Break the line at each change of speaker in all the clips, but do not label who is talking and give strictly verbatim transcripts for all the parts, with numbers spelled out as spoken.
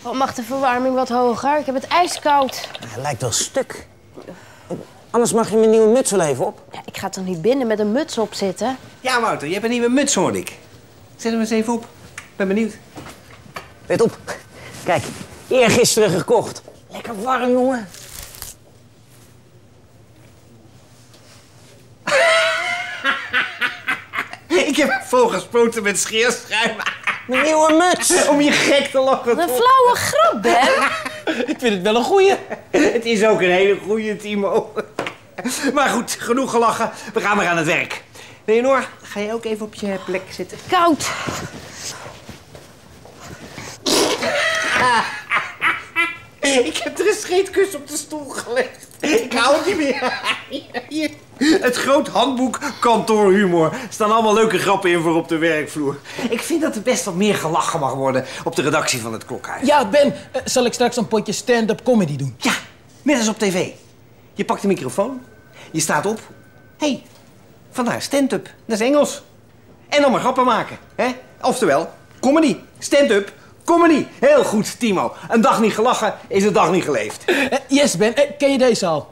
Oh, mag de verwarming wat hoger? Ik heb het ijskoud.
Het lijkt wel stuk. Anders mag je mijn nieuwe muts wel even op.
Ja, ik ga toch niet binnen met een muts op zitten?
Ja, Wouter, je hebt een nieuwe muts, hoorde ik. Zet hem eens even op. Ben benieuwd.
Let op. Kijk, eergisteren gekocht. Lekker warm, jongen.
Ik heb volgespoten met scheerschuim.
Mijn nieuwe muts.
Om je gek te lachen.
Wat een flauwe grap, Ben.
Ik vind het wel een goeie. Het is ook een hele goeie, Timo. Maar goed, genoeg gelachen. We gaan weer aan het werk. Leonor, ga je ook even op je plek zitten?
Koud.
Ik heb er een scheetkus op de stoel gelegd. Ik hou het niet meer. Hier. Het groot handboek kantoorhumor. Er staan allemaal leuke grappen in voor op de werkvloer. Ik vind dat er best wat meer gelachen mag worden op de redactie van het Klokhuis.
Ja, Ben, uh, zal ik straks een potje stand-up comedy doen?
Ja, net als op tv. Je pakt de microfoon, je staat op. Hé, hey, vandaar stand-up. Dat is Engels. En dan maar grappen maken, hè? Oftewel, comedy, stand-up, comedy. Heel goed, Timo. Een dag niet gelachen is een dag niet geleefd.
Uh, yes, Ben. Uh, ken je deze al?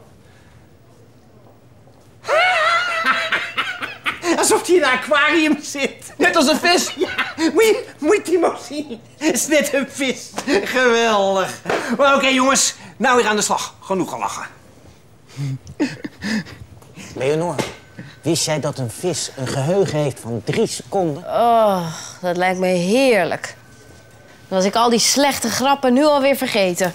Alsof hij in een aquarium zit.
Net als een vis.
Ja, moet je, moet je Timo zien. Het is net een vis. Geweldig. Maar oké, okay, jongens. Nou weer aan de slag. Genoeg gelachen.
Leonor, wist jij dat een vis een geheugen heeft van drie seconden?
Oh, dat lijkt me heerlijk. Dan was ik al die slechte grappen nu alweer vergeten.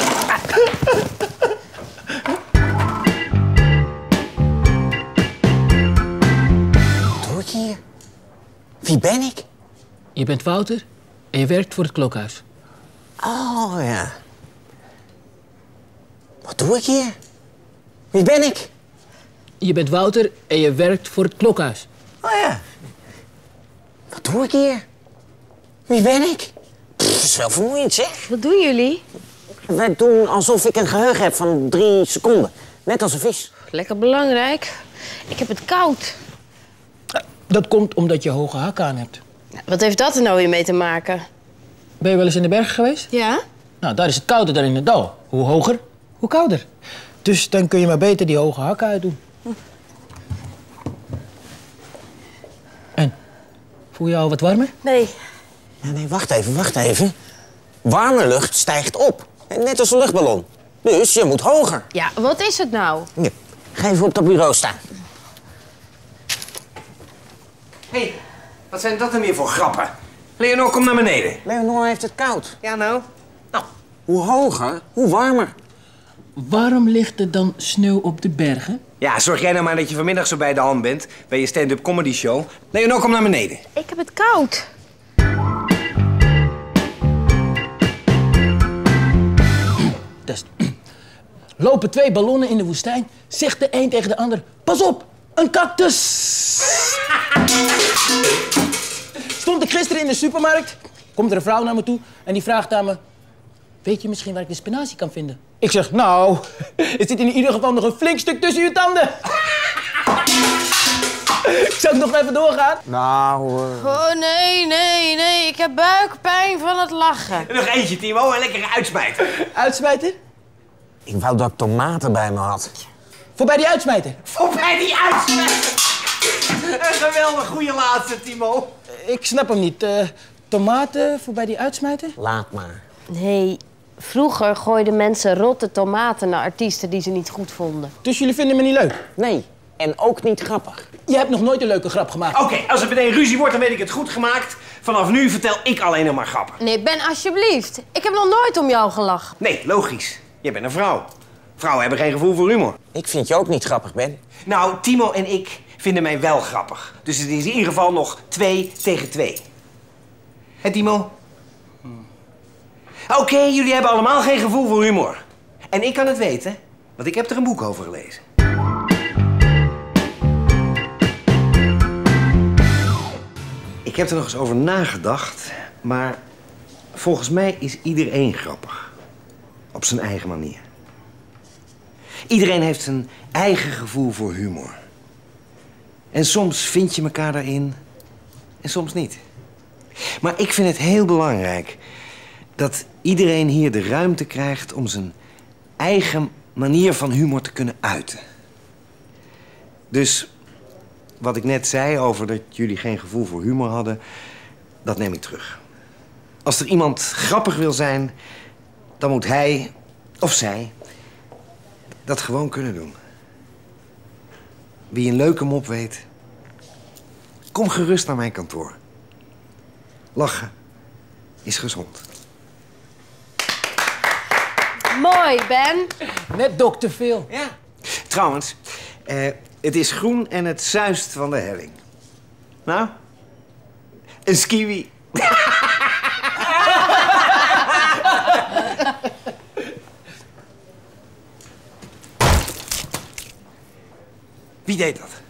Wat doe ik hier? Wie ben ik?
Je bent Wouter en je werkt voor het Klokhuis.
Oh, ja. Wat doe ik hier? Wie ben ik?
Je bent Wouter en je werkt voor het Klokhuis.
Oh, ja. Wat doe ik hier? Wie ben ik? Pff, dat is wel vermoeiend, zeg.
Wat doen jullie?
Wij doen alsof ik een geheugen heb van drie seconden. Net als een vis.
Lekker belangrijk. Ik heb het koud.
Dat komt omdat je hoge hakken aan hebt.
Wat heeft dat er nou weer mee te maken?
Ben je wel eens in de bergen geweest?
Ja?
Nou, daar is het kouder dan in het dal. Hoe hoger, hoe kouder. Dus dan kun je maar beter die hoge hakken uitdoen. En? Voel je al wat warmer?
Nee.
Ja, nee, wacht even, wacht even. Warme lucht stijgt op. Net als een luchtballon. Dus je moet hoger.
Ja, wat is het nou?
Ja. Ga even op dat bureau staan.
Hé, hey, wat zijn dat dan weer voor grappen? Leonor, kom naar beneden.
Leonor heeft het koud.
Ja, nou? Nou.
Hoe hoger, hoe warmer.
Waarom ligt er dan sneeuw op de bergen?
Ja, zorg jij nou maar dat je vanmiddag zo bij de hand bent. Bij je stand-up comedy show. Leonor, kom naar beneden.
Ik heb het koud.
Dus, lopen twee ballonnen in de woestijn. Zegt de een tegen de ander: pas op, een cactus! Stond ik gisteren in de supermarkt. Komt er een vrouw naar me toe en die vraagt aan me: weet je misschien waar ik de spinazie kan vinden? Ik zeg: nou, er zit in ieder geval nog een flink stuk tussen je tanden. Zal ik nog even doorgaan?
Nou... Uh...
Oh, nee, nee, nee. Ik heb buikpijn van het lachen.
Nog eentje, Timo, en lekker uitsmijten.
Uitsmijter?
Ik wou dat ik tomaten bij me had.
Voorbij die uitsmijter.
Voorbij die uitsmijten. Een geweldig goede laatste, Timo.
Ik snap hem niet. Uh, tomaten voorbij die uitsmijter?
Laat maar.
Nee, vroeger gooiden mensen rotte tomaten naar artiesten die ze niet goed vonden.
Dus jullie vinden me niet leuk?
Nee, en ook niet grappig.
Je hebt nog nooit een leuke grap gemaakt.
Oké, okay, als er meteen ruzie wordt, dan weet ik het goed gemaakt. Vanaf nu vertel ik alleen nog maar grappen.
Nee, Ben, alsjeblieft. Ik heb nog nooit om jou gelachen.
Nee, logisch. Je bent een vrouw. Vrouwen hebben geen gevoel voor humor.
Ik vind je ook niet grappig, Ben.
Nou, Timo en ik vinden mij wel grappig. Dus het is in ieder geval nog twee tegen twee. Hé, Timo? Hmm. Oké, okay, jullie hebben allemaal geen gevoel voor humor. En ik kan het weten, want ik heb er een boek over gelezen. Ik heb er nog eens over nagedacht, maar volgens mij is iedereen grappig. Op zijn eigen manier. Iedereen heeft zijn eigen gevoel voor humor. En soms vind je elkaar daarin en soms niet. Maar ik vind het heel belangrijk dat iedereen hier de ruimte krijgt om zijn eigen manier van humor te kunnen uiten. Dus wat ik net zei over dat jullie geen gevoel voor humor hadden, dat neem ik terug. Als er iemand grappig wil zijn, dan moet hij of zij dat gewoon kunnen doen. Wie een leuke mop weet, kom gerust naar mijn kantoor. Lachen is gezond.
Mooi, Ben.
Net dokter Phil.
Ja. Trouwens, eh, het is groen en het zuist van de helling. Nou, een skiwi. Wie deed dat?